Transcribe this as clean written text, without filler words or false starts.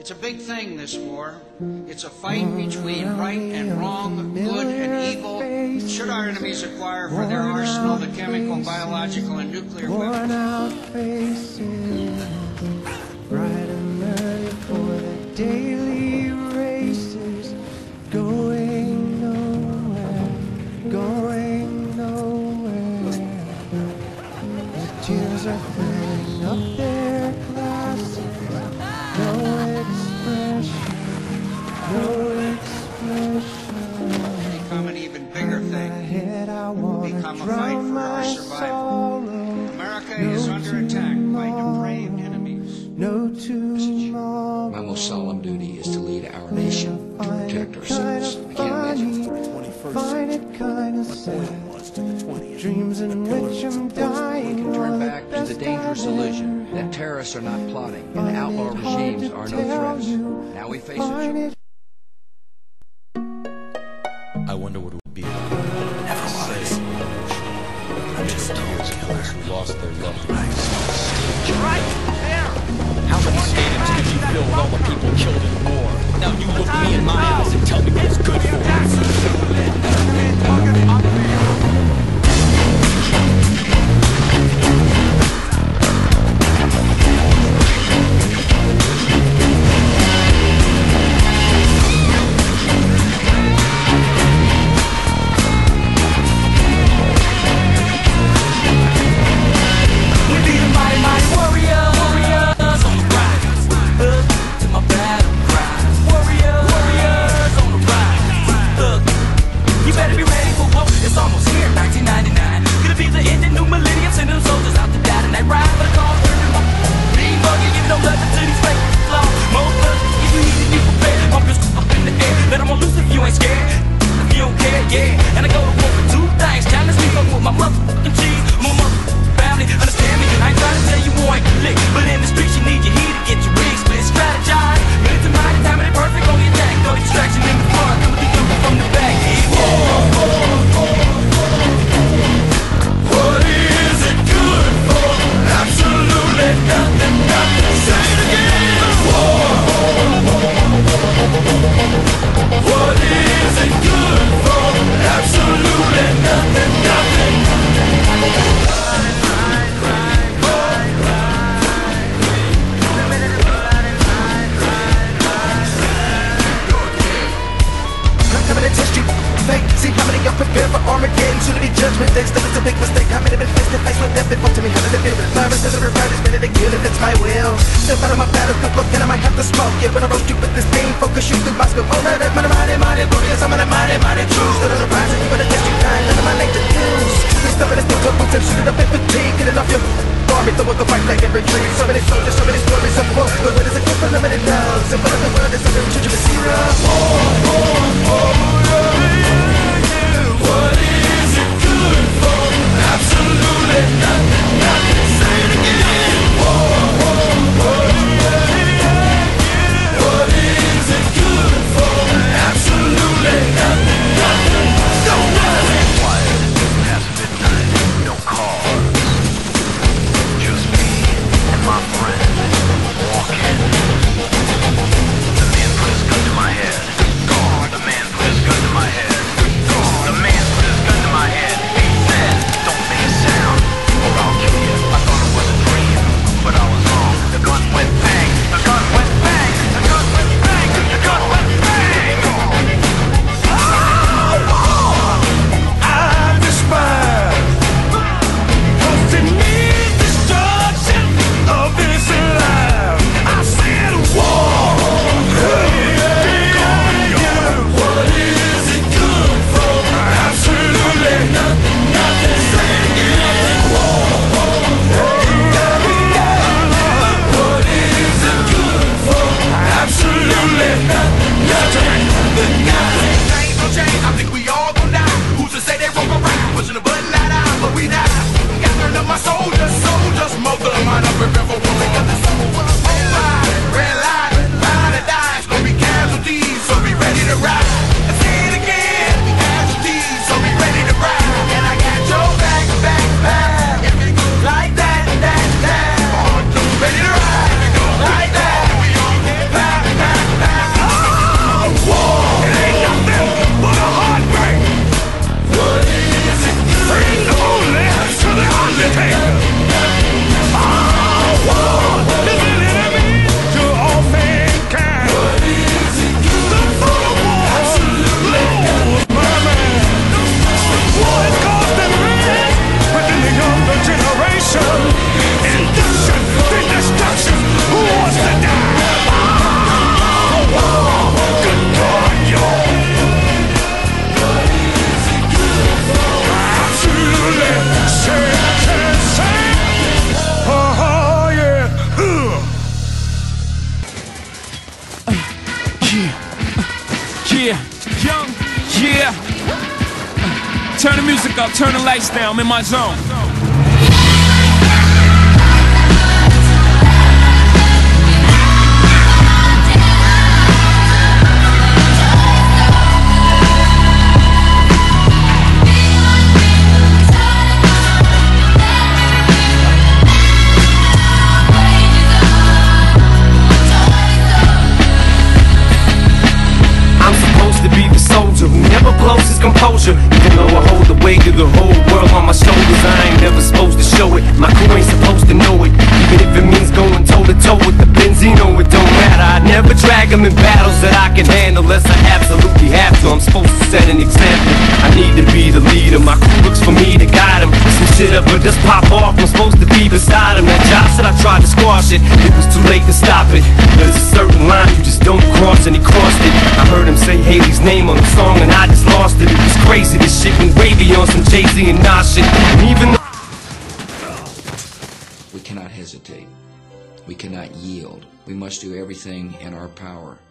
It's a big thing, this war. It's a fight between right and wrong, good and evil. Should our enemies acquire for their arsenal the chemical, biological, and nuclear weapons? Worn-out faces, bright and early for the daily races, going nowhere, going nowhere. The tears are filling up their glasses. No expression, no expression. Become an even bigger thing. Become a fight Become for our survival. America is under attack by depraved enemies. No tomorrow. My most solemn duty is to lead our nation to protect ourselves. I can't imagine. Find it kind of sad. Dreams in which I'm dying. Turn back to the dangerous illusion that terrorists are not plotting and outlaw regimes are no threats. Now we face a choice. I wonder what it would be like. Never was. Just tears of those who lost their loved ones. Right there! How many stadiums did you fill with all the people killed in war? Now you look me in my eyes and tell me what it's good for. The man put his gun to my head. The man put his gun to Turn the music up, turn the lights down, I'm in my zone. Composure, even though I hold the weight of the whole world on my shoulders. I ain't never supposed to show it. My crew ain't supposed to know it. Even if it means going toe to toe with the Benzino, it don't matter. I never drag them in battles that I can handle unless I absolutely have to. I'm supposed to set an example. I need to be the leader. My crew looks for me to guide them. Some shit up but just pop off. I'm supposed to be beside him. That job said I tried to squash it. It was too late to stop it. There's a certain line you just don't cross, and he crossed it. I heard him say Haley's name on the song and I just lost it. It was crazy, this shit went way beyond some Jay-Z and Nas shit. And even though we cannot hesitate, we cannot yield. We must do everything in our power